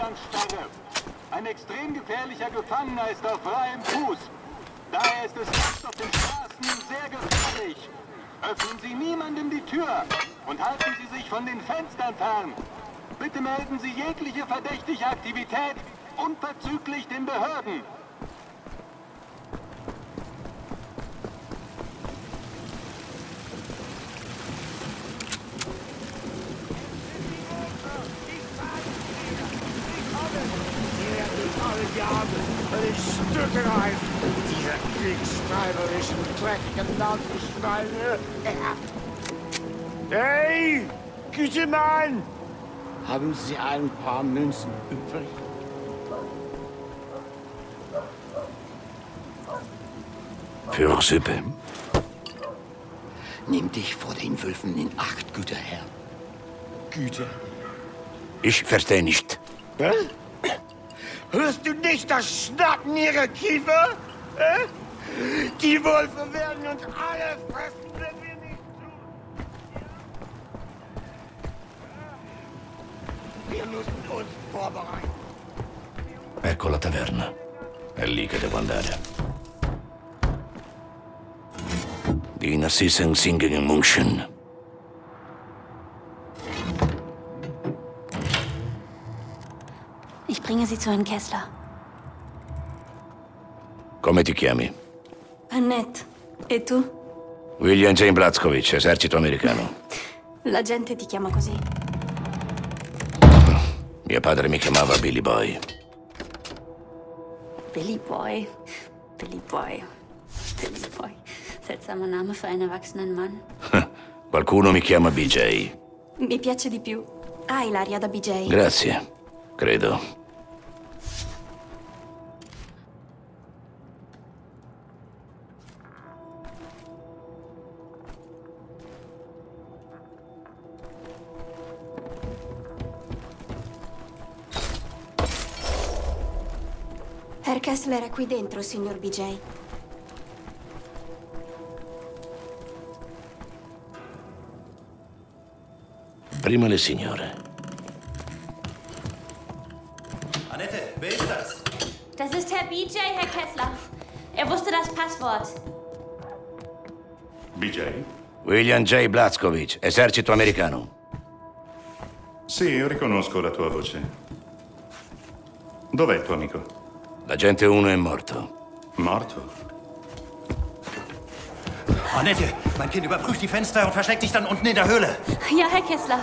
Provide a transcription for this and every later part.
Ausgangssperre. Ein extrem gefährlicher Gefangener ist auf freiem Fuß. Daher ist es nachts auf den Straßen sehr gefährlich. Öffnen Sie niemandem die Tür und halten Sie sich von den Fenstern fern. Bitte melden Sie jegliche verdächtige Aktivität unverzüglich den Behörden. Stücke rein, diese kriegstreiberischen, dreckigen, lauten Schweine. Hey, Gütemann! Haben Sie ein paar Münzen übrig? Für Sippe. Nimm dich vor den Wölfen in Acht, guter Herr. Güte. Ich verstehe nicht. Hä? Hörst du nicht das Schnappen ihrer Kiefer? Hä? Die Wölfe werden uns alle fressen, wenn wir nicht tun. Wir müssen uns vorbereiten. Ecco la taverna. È lì che devo andare. Dina Sisen singen in Munchen. Ich bringe Sie zu Herrn Kessler. Come ti chiami? Annette. E tu? William J. Blazkowicz, esercito americano. La gente ti chiama così. Mio padre mi chiamava Billy Boy. Billy Boy. Billy Boy. Billy Boy. Seltsamer Name für einen erwachsenen Mann. Qualcuno mi chiama BJ. Mi piace di più. Hai l'aria da BJ. Grazie, credo. Herr Kessler è qui dentro, signor BJ. Prima le signore. Annette, wer ist das? Das ist Herr BJ, Herr Kessler. Er wusste das Passwort. BJ? William J. Blazkowicz, esercito americano. Sì, io riconosco la tua voce. Dov'è il tuo amico? L'agente 1 è morto. Morto? Annette, mein Kind überprüft die Fenster und versteckt dich dann unten in der Höhle. Ja, Herr Kessler.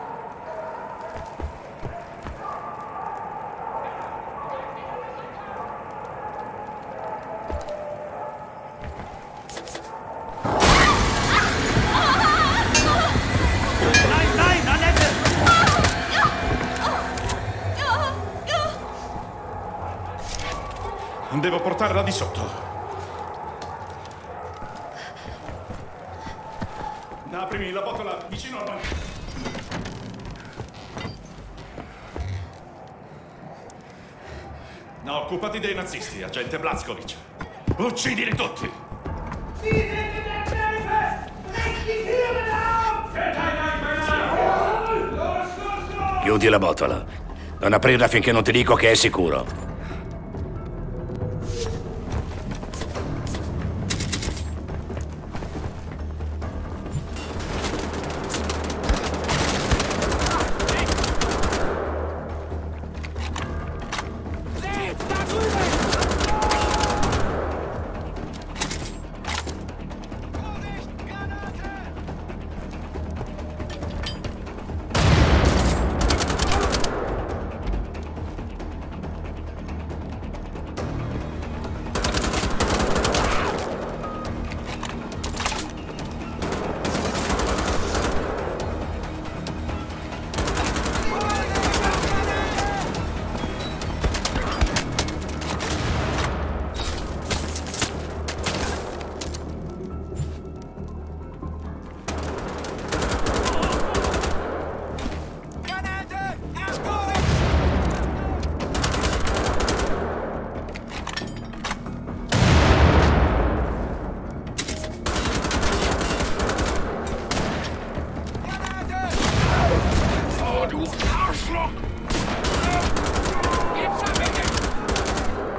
Nein, nein, Annette! Devo portarla di sotto. Aprimi la botola vicino al bagno. No, occupati dei nazisti, agente Blazkowicz. Uccidili tutti! Chiudi la botola. Non aprirla finché non ti dico che è sicuro.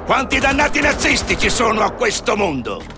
Quanti dannati nazisti ci sono a questo mondo?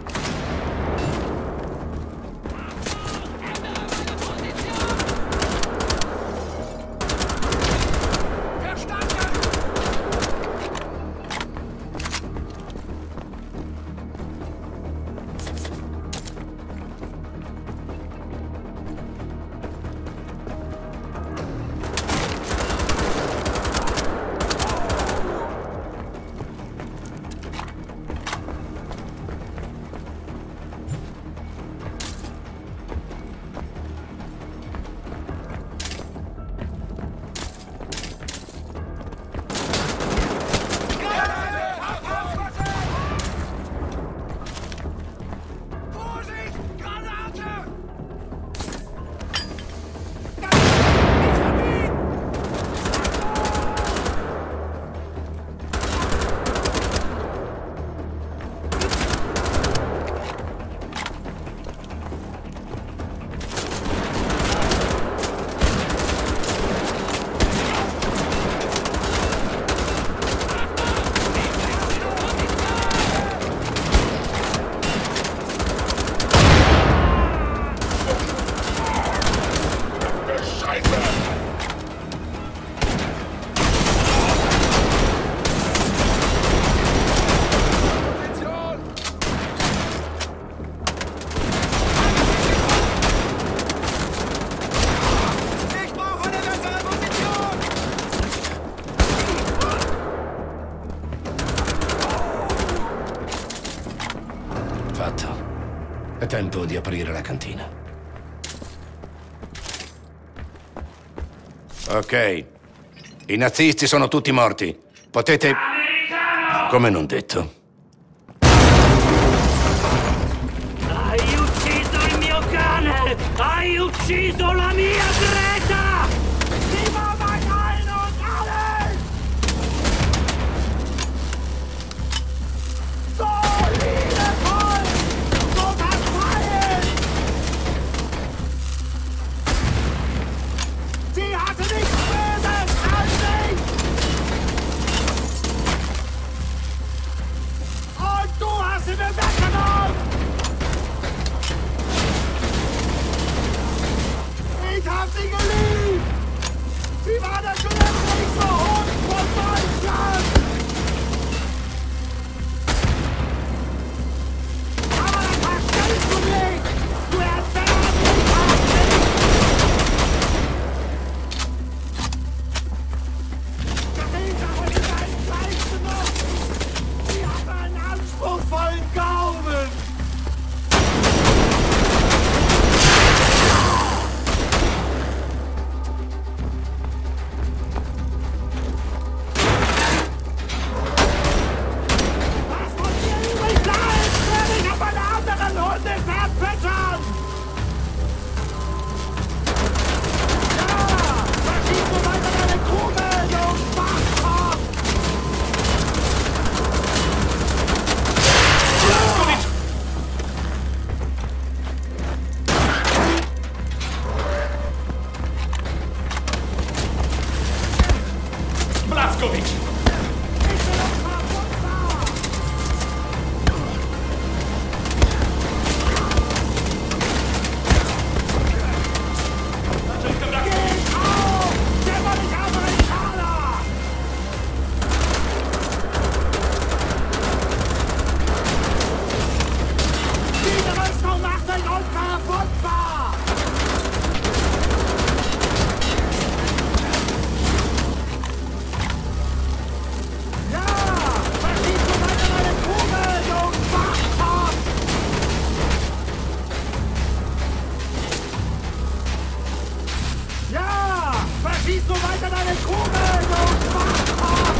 È tempo di aprire la cantina. Ok. I nazisti sono tutti morti. Potete... Americano! Come non detto. Hai ucciso il mio cane! Hai ucciso la mia Greta! Viva Mein und alles! So liebevoll! So befreien! Sie hatte nichts Böses an sich! Und du hast sie mir weggenommen! Ich hab sie geliebt! Sie war der glücklichste Hund von Deutschland! Aber das verstehst du nicht! Du erbärmlicher Kind! Theresa hat deinen Fleisch genommen! Sie hat einen anspruchsvollen Gaumen! Was von dir übrig bleibt, werde ich auf meine anderen Hunde verfüttern! Ja! Verschieß nur weiter deine Kugel, du Schwachkopf! Blazkowicz! Ich bin unverwundbar! Geht auf! Dämmerlich Amerikaner! Diese Rüstung macht mich unverwundbar! Ja! Verschieß du weiter meine Kugel, du Schwachkopf! Ja! Verschieß du weiter deine Kugel, du Schwachkopf!